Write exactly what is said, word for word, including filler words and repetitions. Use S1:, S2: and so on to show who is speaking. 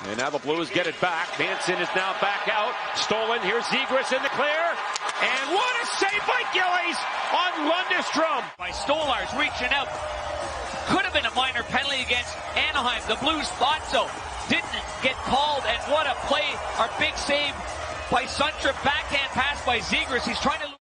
S1: And now the Blues get it back. Manson is now back out. Stolen. Here's Zegras in the clear. And what a save by Gillies on Lundestrom.
S2: By Stolarz reaching out. Could have been a minor penalty against Anaheim. The Blues thought so. Didn't get called. And what a play. Our big save by Sundstrom. Backhand pass by Zegras. He's trying to